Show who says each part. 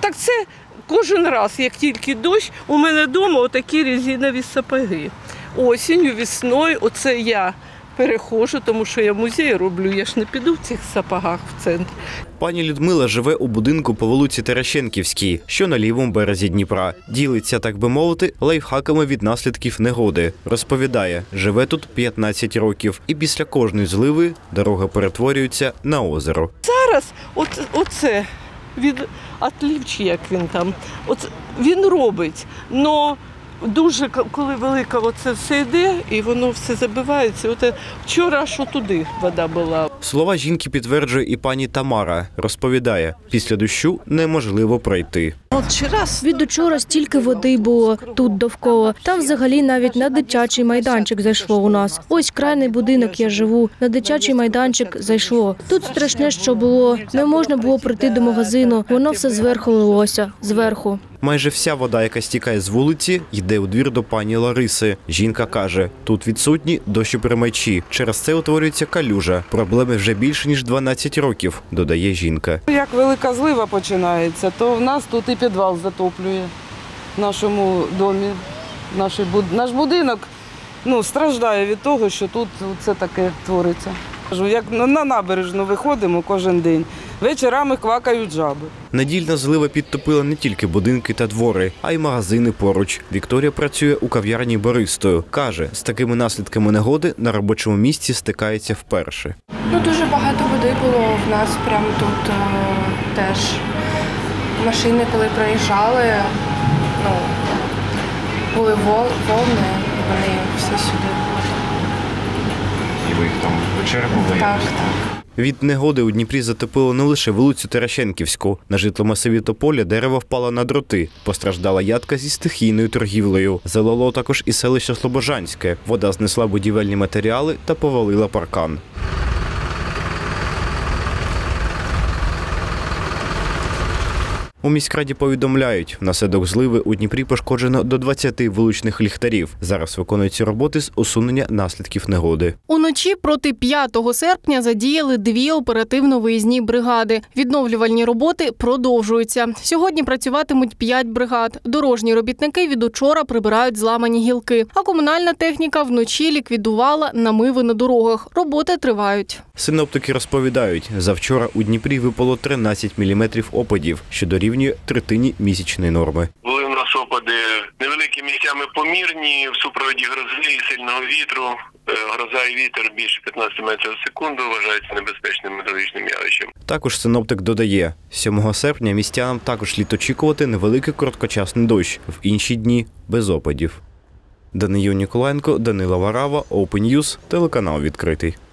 Speaker 1: Так це кожен раз, як тільки дощ, у мене вдома отакі резинові сапоги. Осінню, весною, оце я перехожу, тому що я в музеї роблю, я ж не піду в цих сапогах в центр.
Speaker 2: Пані Людмила живе у будинку по вулиці Терещенківській, що на лівому березі Дніпра. Ділиться, так би мовити, лайфхаками від наслідків негоди. Розповідає, живе тут 15 років і після кожної зливи дорога перетворюється на озеро.
Speaker 1: Зараз оце від отлів, чи як він там, він робить, але дуже, коли велика оце все йде, і воно все забивається. Вчора аж туди вода була.
Speaker 2: Слова жінки підтверджує і пані Тамара. Розповідає, після дощу неможливо пройти.
Speaker 3: Від учора стільки води було тут довкола. Там взагалі навіть на дитячий майданчик зайшло у нас. Ось крайний будинок я живу. На дитячий майданчик зайшло. Тут страшне, що було. Не можна було прийти до магазину. Воно все зверху лилося. Зверху.
Speaker 2: Майже вся вода, яка стікає з вулиці, йде у двір до пані Лариси. Жінка каже, тут відсутні дощоприймачі. Через це утворюється калюжа. Проблеми вже більше, ніж 12 років, додає жінка.
Speaker 4: Як велика злива починається, то в нас тут і підвал затоплює в нашому домі. Наш будинок страждає від того, що тут це таке твориться. Як на набережну виходимо кожен день, вечорами квакають жаби.
Speaker 2: Недільна злива підтопила не тільки будинки та двори, а й магазини поруч. Вікторія працює у кав'ярні баристою. Каже, з такими наслідками негоди на робочому місці стикається вперше.
Speaker 5: Дуже багато води було в нас прямо тут теж. Машини, коли проїжджали, були волни, і вони все сюди.
Speaker 6: І ви їх там вичерпували?
Speaker 5: Так.
Speaker 2: Від негоди у Дніпрі затопило не лише вулицю Терещенківську. На житломасиві Тополя дерево впало на дроти. Постраждала ядка зі стихійною торгівлею. Залило також і селище Слобожанське. Вода знесла будівельні матеріали та повалила паркан. У міськраді повідомляють, внаслідок зливи у Дніпрі пошкоджено до 20 вуличних ліхтарів. Зараз виконуються роботи з усунення наслідків негоди.
Speaker 7: Уночі проти 5 серпня задіяли 2 оперативно-виїзні бригади. Відновлювальні роботи продовжуються. Сьогодні працюватимуть 5 бригад. Дорожні робітники від учора прибирають зламані гілки. А комунальна техніка вночі ліквідувала намиви на дорогах. Роботи тривають.
Speaker 2: Синоптики розповідають, завчора у Дніпрі випало 13 мм опадів, що дорівнює третині місячної норми.
Speaker 8: Були у нас опади невеликі, місцями помірні, в супроводі грози і сильного вітру. Гроза і вітер більше 15 метрів в секунду вважаються небезпечним метеорологічним явищем.
Speaker 2: Також синоптик додає, 7 серпня містянам також слід очікувати невеликий короткочасний дощ, в інші дні – без опадів. Даниїл Ніколаєнко, Данила Варава, Open News, телеканал «Відкритий».